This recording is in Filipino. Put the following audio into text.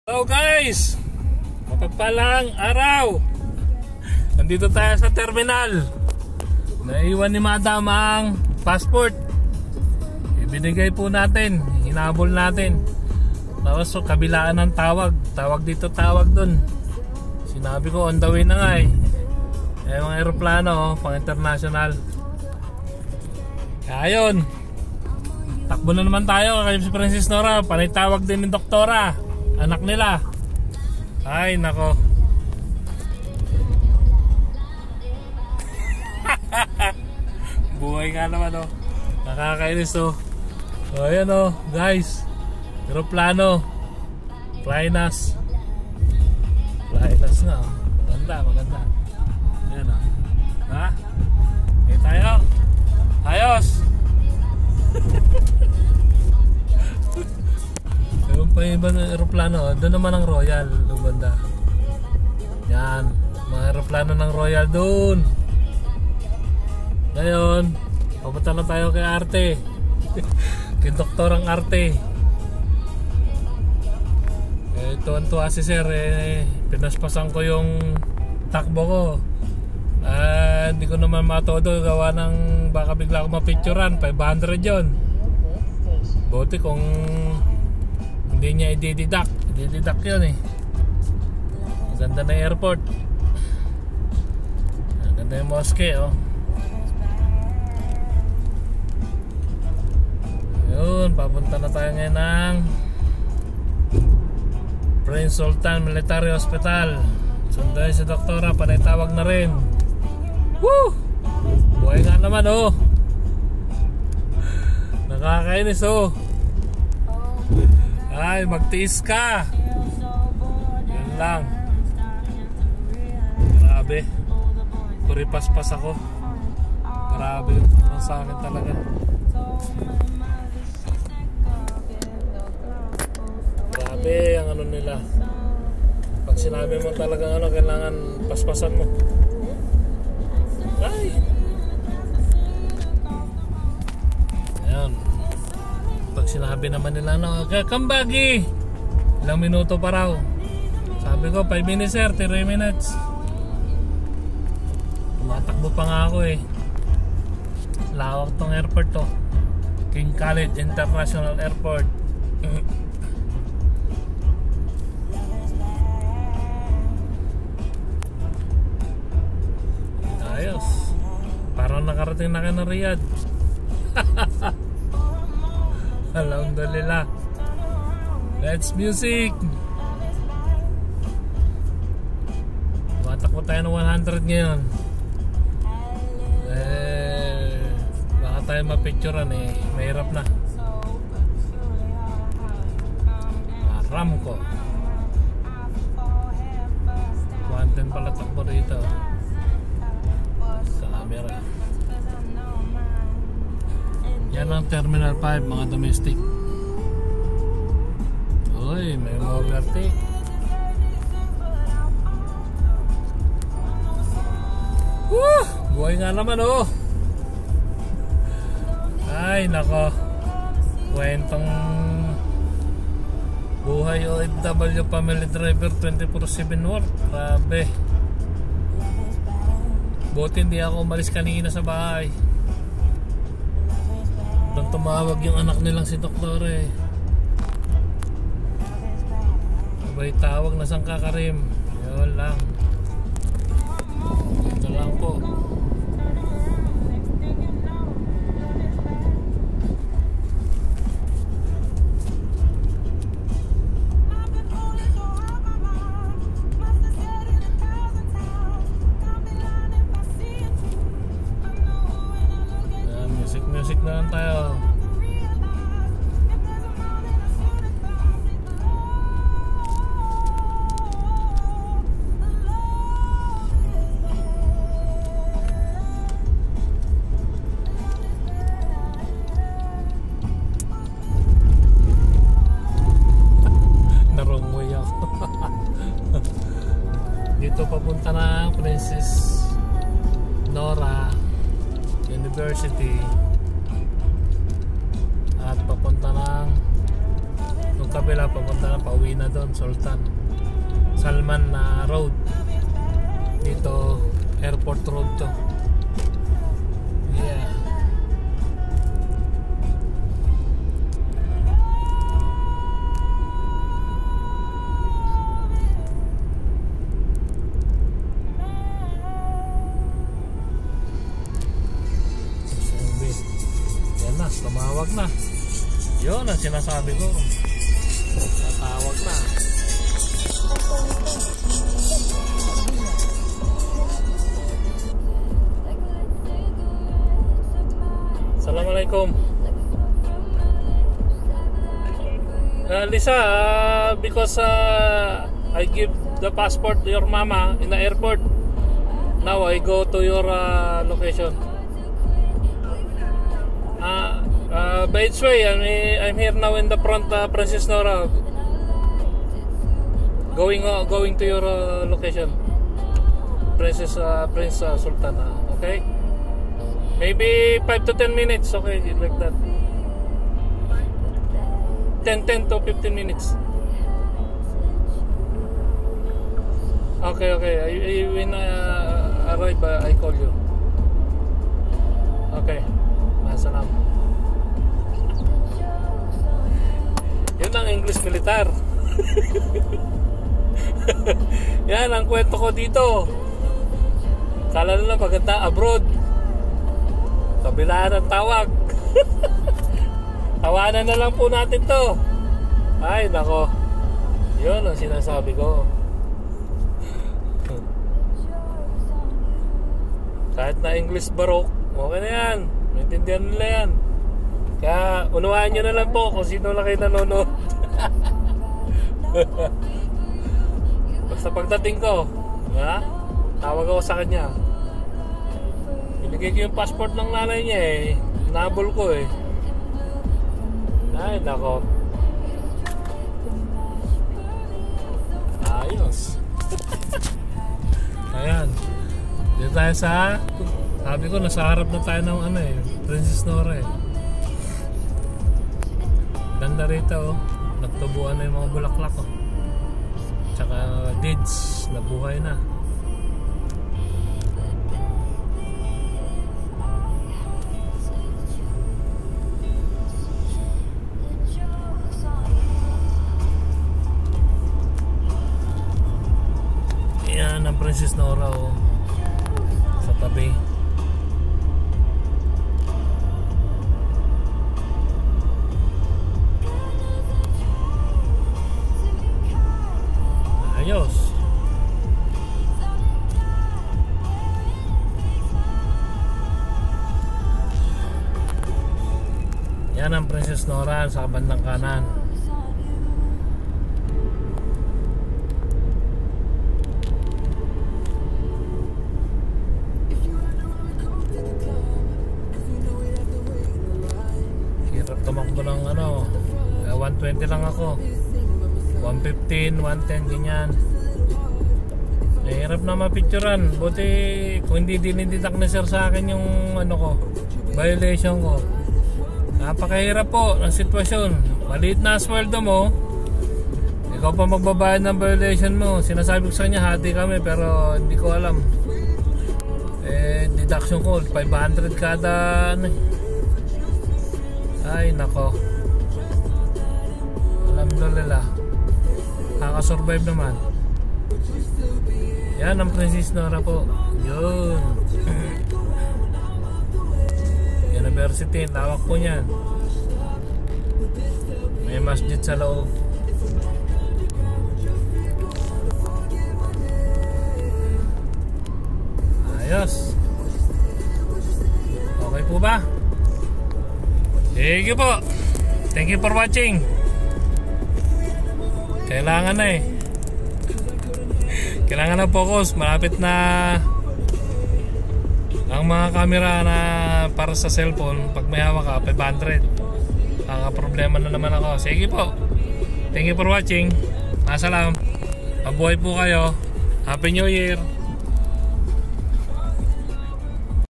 Hello guys! Mapagpalang araw! Nandito tayo sa terminal. Naiwan ni Madam ang passport. Ibinigay po natin, hinabol natin. Tapos so, kabilaan ng tawag. Tawag dito, tawag dun. Sinabi ko on the way na nga eh. Mga aeroplano pang international. Kaya yun, takbo na naman tayo kay si Princess Nora. Panay tawag din ng doktora, anak nila. Ay nako. Buhay nga naman oh. Nakakainis oh. So ayan oh guys, aeroplano Flynas. Flynas na oh. Maganda, maganda. Ayan oh. Ha? Okay tayo. Ayos. Yung pa yung ibang aeroplano, doon naman ang Royal, doon banda. Yan, mga aeroplano ng Royal doon. Ngayon, papunta na tayo kay Arte. Kay Doktorang Arte. Tuwan-tuwa si Sir, pinaspasan ko yung takbo ko. Hindi ko naman matodo, gawa ng baka bigla ako mapicturan. 500 yon. Buti kung hindi niya i-deduct yun eh. Maganda na airport. Maganda yung mosque oh. Yun, papunta na tayo ngayon ng Prince Sultan Military Hospital. Sundan si doktora, panay tawag na rin. Woo! Buhay nga naman oh. Nakakainis oh. Ay, magtiis ka. Yan lang. Grabe. Puripaspas ako. Grabe ang sa akin talaga. Grabe ang ano nila. Pag sinabi mo talagang ano, kailangan paspasan mo. Ay. Ayan. Pag sinabi naman nila no, kambagi, ilang minuto pa raw. Sabi ko 5 minutes sir, 3 minutes. Tumatakbo pa nga ako eh. Lawak tong airport to, King Khalid International Airport. Ayos. Parang nakarating na kayo ng Riyadh. Alhamdulillah. Let's music. Matakbo tayo ng 100 ngayon. Baka tayo mapicturean eh. Mahirap na. Aramco. 110 pala takbo rito. Camera. Yan ang Terminal 5 mga domestic. Uy, may overtake. Woo! Buhay nga naman oh. Ay nako. Kwentong buhay OFW family driver 24/7 work. Grabe. Buti hindi ako umalis kanina sa bahay. Doon tumawag yung anak nilang si Doktor eh. Sabay tawag na sang kakarim. Yun lang. Ito lang po. Music na lang tayo. Narungoy ako. Dito papunta na Princess Nora University. At papunta ng kabila papunta na, pauwi na doon, Sultan Salman na road. Dito airport road to. Yeah. Yan na, tumawag na. Yun ang sinasabi ko. Tatawag na. Assalamualaikum. Lisa, because I give the passport to your mama in the airport. Now I go to your location. By its way, I'm here now in the front, Princess Nora. Going to your location, Prince Sultan. Okay, maybe 5 to 10 minutes. Okay, like that. 10 to 15 minutes. Okay. When I arrive, I call you. Okay. Masalam. Yun ang English militar. Yan ang kwento ko dito. Kala nila maganda abroad. Kabilaan ng tawag. Tawanan na lang po natin to. Ay nako. Yun ang sinasabi ko. Kahit na English Baroque, okay na yan. Maintindihan nila yan. Kaya unawain nyo na lang po kung sino lang kayo nanonood. Basta pagdating ko, tawag ako sa kanya. Binigay ko yung passport ng nanay niya eh. Nabol ko eh. Ay nako. Ayos. Ayan. Dito tayo sa, sabi ko nasa harap na tayo ng Princess Nora eh. Ganda rito oh. Nagtubuan na yung mga bulaklak oh. Tsaka deeds na buhay na. Yan ang Princess Nora oh. Sa tabi. Ayos. Yan ang Princess Nora sa bandang kanan. Hirap tumakbo ng 120 lang ako. 115, 110 ganyan. Hirap na mapicturan. Buti kung hindi diniditak na sir sa akin yung violation ko. Napakahirap po ng sitwasyon. Maliit na sweldo mo, ikaw pa magbabayad ng violation mo. Sinasabi ko sa kanya hati kami pero hindi ko alam. Deduction ko 500 kada Ay nako. Alhamdulillah, kakasurvive naman. Yan ang Princess Nora po. Yun. University, tawag po niyan. May masjid sa loob. Ayos. Okay po ba? Thank you po. Thank you for watching. Kailangan na Kailangan na focus. Malapit na ang mga camera na para sa cellphone. Pag may hawak ka 500. Problema na naman ako. Sige po. Thank you for watching. Masalam. Mabuhay po kayo. Happy New Year.